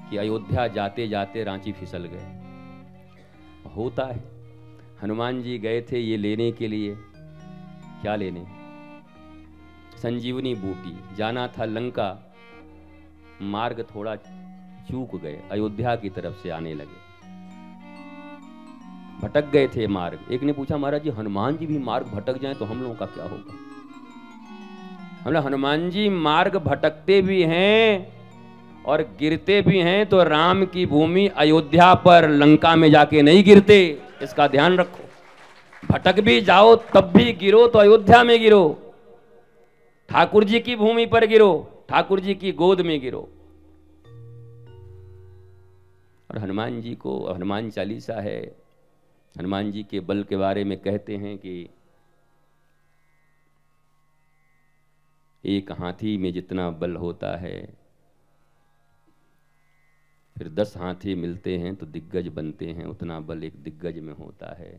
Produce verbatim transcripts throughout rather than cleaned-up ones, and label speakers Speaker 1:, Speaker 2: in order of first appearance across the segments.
Speaker 1: कि अयोध्या जाते जाते रांची फिसल गए। होता है। हनुमान जी गए थे ये लेने के लिए, क्या लेने? संजीवनी बूटी। जाना था लंका, मार्ग थोड़ा चूक गए, अयोध्या की तरफ से आने लगे, भटक गए थे मार्ग। एक ने पूछा, महाराज जी हनुमान जी भी मार्ग भटक जाएं तो हम लोगों का क्या होगा? हमने हनुमान जी मार्ग भटकते भी हैं और गिरते भी हैं तो राम की भूमि अयोध्या पर, लंका में जाके नहीं गिरते, इसका ध्यान रखो। भटक भी जाओ तब भी गिरो तो अयोध्या में गिरो, ठाकुर जी की भूमि पर गिरो, ठाकुर जी की गोद में गिरो। और हनुमान जी को, हनुमान चालीसा है, हनुमान जी के बल के बारे में कहते हैं कि एक हाथी में जितना बल होता है, फिर दस हाथी मिलते हैं तो दिग्गज बनते हैं, उतना बल एक दिग्गज में होता है।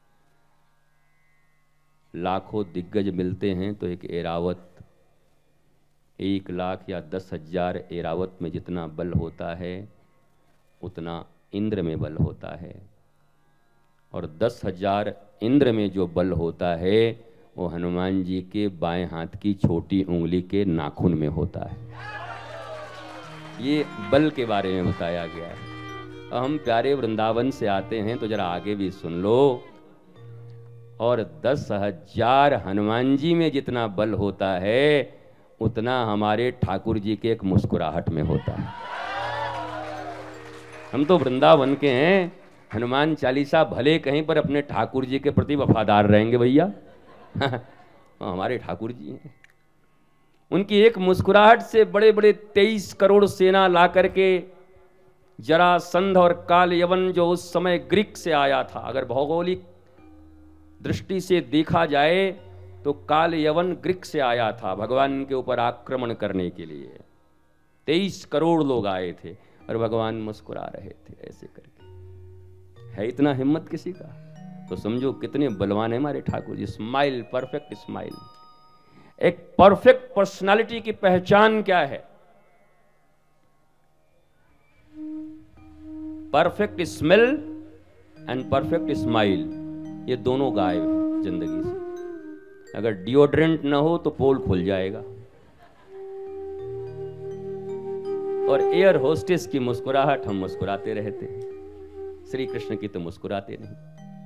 Speaker 1: लाखों दिग्गज मिलते हैं तो एक एरावत, एक लाख या दस हजार एरावत में जितना बल होता है उतना इंद्र में बल होता है। और दस हजार इंद्र में जो बल होता है वो हनुमान जी के बाएं हाथ की छोटी उंगली के नाखून में होता है। ये बल के बारे में बताया गया है। हम प्यारे वृंदावन से आते हैं तो जरा आगे भी सुन लो। और दस हजार हनुमान जी में जितना बल होता है उतना हमारे ठाकुर जी के एक मुस्कुराहट में होता है। हम तो वृंदावन के हैं, हनुमान चालीसा भले कहीं पर अपने ठाकुर जी के प्रति वफादार रहेंगे भैया। हमारे ठाकुर जी हैं, उनकी एक मुस्कुराहट से बड़े बड़े तेईस करोड़ सेना ला करके जरासंध और काल यवन जो उस समय ग्रीक से आया था, अगर भौगोलिक दृष्टि से देखा जाए तो काल यवन ग्रीक से आया था भगवान के ऊपर आक्रमण करने के लिए। तेईस करोड़ लोग आए थे और भगवान मुस्कुरा रहे थे ऐसे करके। है इतना हिम्मत किसी का? तो समझो कितने बलवान है हमारे Thakur ji. Smile, perfect smile. एक परफेक्ट पर्सनालिटी की पहचान क्या है? Perfect smell and perfect smile, ये दोनों गायब है जिंदगी से। अगर डिओड्रेंट ना हो तो पोल खुल जाएगा। और एयर होस्टेस की मुस्कुराहट, हम मुस्कुराते रहते हैं, श्री कृष्ण की तो मुस्कुराते नहीं।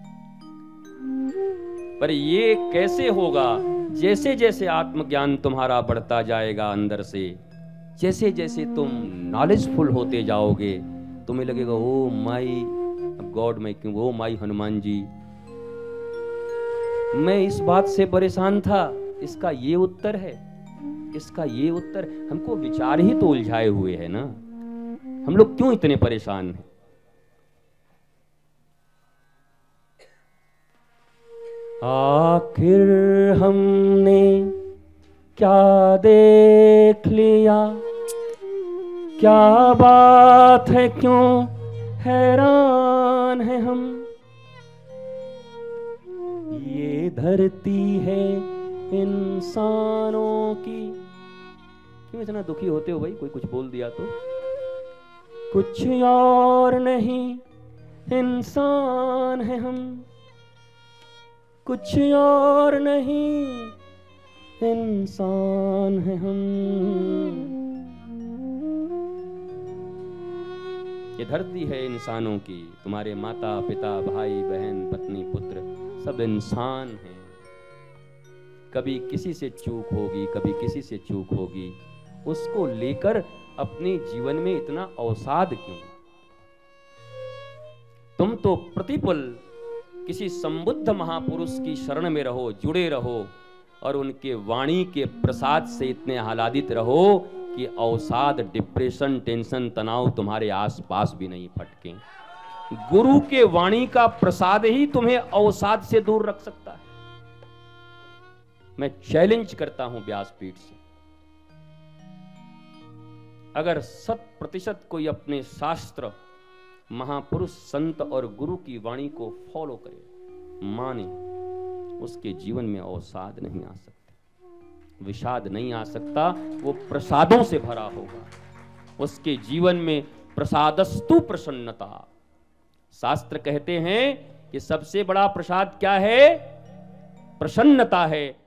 Speaker 1: पर ये कैसे होगा? जैसे जैसे आत्मज्ञान तुम्हारा बढ़ता जाएगा अंदर से, जैसे जैसे तुम नॉलेजफुल होते जाओगे, तुम्हें लगेगा ओ माई गॉड, मैं क्यों, ओ माई हनुमान जी, मैं इस बात से परेशान था, इसका ये उत्तर है, इसका ये उत्तर। हमको विचार ही तो उलझाए हुए है ना, हम लोग क्यों इतने परेशान हैं? आखिर हमने क्या देख लिया, क्या बात है, क्यों हैरान है हम। ये धरती है इंसानों की। क्यों इतना दुखी होते हो भाई? कोई कुछ बोल दिया तो? कुछ और नहीं, इंसान है हम, कुछ और नहीं, इंसान है हम। ये धरती है इंसानों की। तुम्हारे माता पिता, भाई बहन, पत्नी, पुत्र सब इंसान हैं। कभी किसी से चूक होगी, कभी किसी से चूक होगी, उसको लेकर अपने जीवन में इतना अवसाद क्यों? तुम तो प्रतिपल किसी संबुद्ध महापुरुष की शरण में रहो, जुड़े रहो और उनके वाणी के प्रसाद से इतने आह्लादित रहो कि अवसाद, डिप्रेशन, टेंशन, तनाव तुम्हारे आसपास भी नहीं फटके। गुरु के वाणी का प्रसाद ही तुम्हें अवसाद से दूर रख सकता है। मैं चैलेंज करता हूं व्यासपीठ से, अगर शत प्रतिशत कोई अपने शास्त्र, महापुरुष, संत और गुरु की वाणी को फॉलो करे, माने, उसके जीवन में अवसाद नहीं आ सकता, विषाद नहीं आ सकता। वो प्रसादों से भरा होगा। उसके जीवन में प्रसादस्तु प्रसन्नता। शास्त्र कहते हैं कि सबसे बड़ा प्रसाद क्या है? प्रसन्नता है।